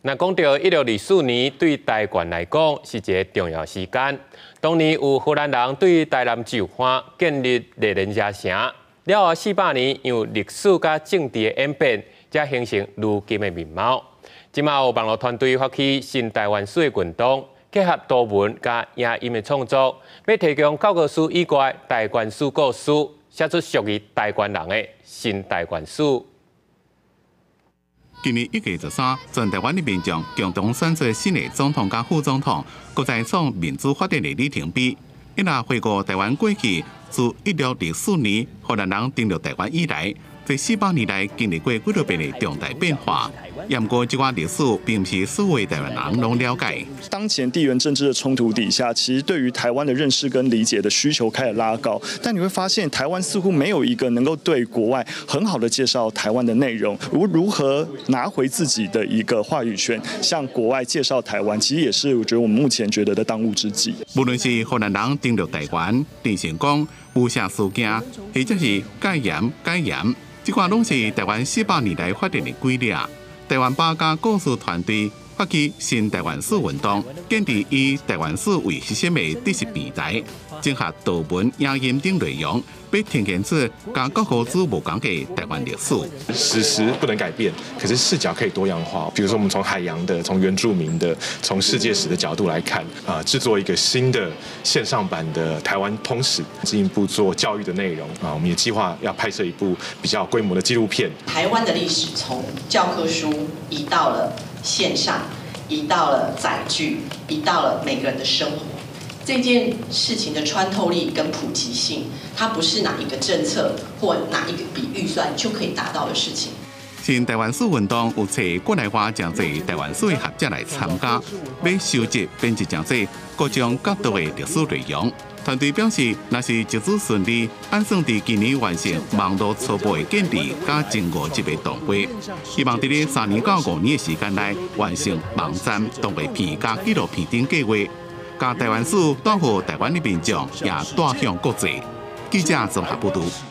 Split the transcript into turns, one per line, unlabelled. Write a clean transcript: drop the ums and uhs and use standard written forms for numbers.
那讲到1624年，对台湾来讲是一个重要时间。当年有荷兰人对台南就藩建立猎人家城，了后400年，由历史甲政治的演变，才形成如今的面貌。即马有网络团队发起新台湾史的运动，结合图文甲影音的创作，要提供教科书以外台湾史故事，写出属于台湾人的新台湾史。
今年1月13，全台湾的民众共同选出新的总统甲副总统，搁再创民主法典的里程碑。一若回顾台湾过去，自1624年荷兰人登陆台湾以来，这400年来经历过几多变的重大变化。不过，这段历史并不是所有台湾人拢了解。
当前地缘政治的冲突底下，其实对于台湾的认识跟理解的需求开始拉高，但你会发现，台湾似乎没有一个能够对国外很好的介绍台湾的内容，如何拿回自己的一个话语权，向国外介绍台湾，其实也是我觉得我们目前觉得的当务之急。
无论是荷兰人登陆台湾、郑成功、吴下事件，或者是戒严、这款拢是台湾400年来发展的规律。台湾八家故事团队发起新台湾史运动，建立以台湾史为核心的知识平台，整合图文、影音等内容，要呈现出跟各国之无同的台湾历史。
史实不能改变，可是视角可以多样化。比如说，我们从海洋的、从原住民的、从世界史的角度来看，制作一个新的线上版的台湾通史，进一步做教育的内容。我们也计划要拍摄一部比较规模的纪录片。
台湾的历史从教科书移到了线上，移到了载具，移到了每个人的生活。这件事情的穿透力跟普及性，它不是哪一个政策或哪一个笔预算就可以达到的事情。
新台湾史运动有找国内外真侪台湾史的学者来参加，要收集编辑真侪各种角度的历史内容。团队表示，若是一直顺利，按算伫今年完成网络初步的建立加前5级的动画，希望伫咧3年到5年的时间内完成网站、动画片加纪录片等计划，将台湾史带予台湾的民众，也带向国际。记者综合报道。